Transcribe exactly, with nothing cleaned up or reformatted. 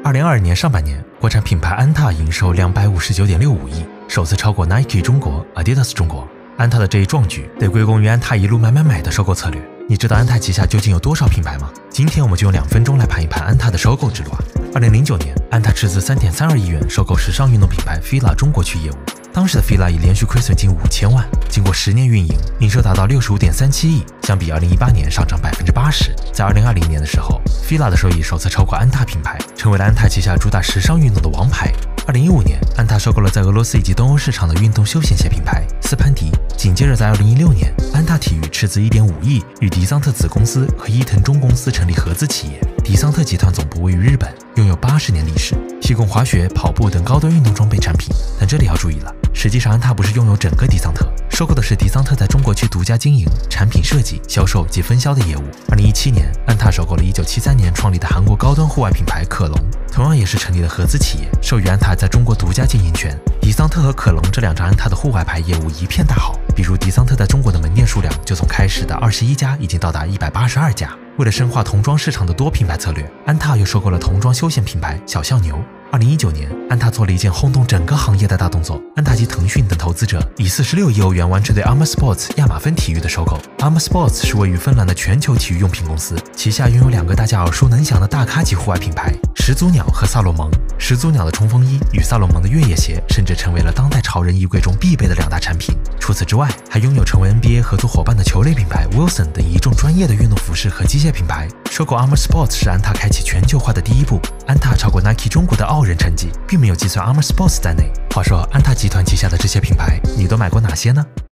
二零二二年上半年，国产品牌安踏营收两百五十九点六五亿，首次超过 Nike 中国、Adidas 中国。安踏的这一壮举得归功于安踏一路买买买的收购策略。你知道安踏旗下究竟有多少品牌吗？今天我们就用两分钟来盘一盘安踏的收购之路啊。二零零九年，安踏斥资 三点三二亿元收购时尚运动品牌 Fila 中国区业务。当时的 Fila 已连续亏损近五千万，经过十年运营，营收达到六十五点三七亿，相比二零一八年上涨百分之八十。在二零二零年的时候 ，Fila 的收益首次超过安踏品牌，成为了安踏旗下主打时尚运动的王牌。二零一五年，安踏收购了在俄罗斯以及东欧市场的运动休闲鞋品牌斯潘迪。紧接着，在二零一六年，安踏体育斥资 一点五亿，与迪桑特子公司和伊藤忠公司成立合资企业。迪桑特集团总部位于日本，拥有八十年历史，提供滑雪、跑步等高端运动装备产品。但这里要注意了，实际上安踏不是拥有整个迪桑特，收购的是迪桑特在中国区独家经营、产品设计、销售及分销的业务。二零一七年，安踏收购了一九七三年创立的韩国高端户外品牌可隆，同样也是成立了合资企业，授予安踏在中国独家经营权。迪桑特和可隆这两家安踏的户外牌业务一片大好，比如迪桑特在中国的门店数量就从开始的二十一家已经到达一百八十二家。为了深化童装市场的多品牌策略，安踏又收购了童装休闲品牌小象牛。二零一九年，安踏做了一件轰动整个行业的大动作，安踏及腾讯等投资者以四十六亿欧元完成对 Armour Sports 亚马芬体育的收购。Armour Sports 是位于芬兰的全球体育用品公司，旗下拥有两个大家耳熟能详的大咖级户外品牌始祖鸟和萨洛蒙。始祖鸟的冲锋衣与萨洛蒙的越野鞋甚至成为了当代潮人衣柜中必备的两大产品。除此之外，还拥有成为 N B A 合作伙伴的球类品牌 Wilson 等一众专业的运动服饰和机械品牌。收购 Armour Sports 是安踏开启全球化的第一步，安踏超过 Nike 中国的傲人成绩，并没有计算 Armour Sports 在内。话说，安踏集团旗下的这些品牌，你都买过哪些呢？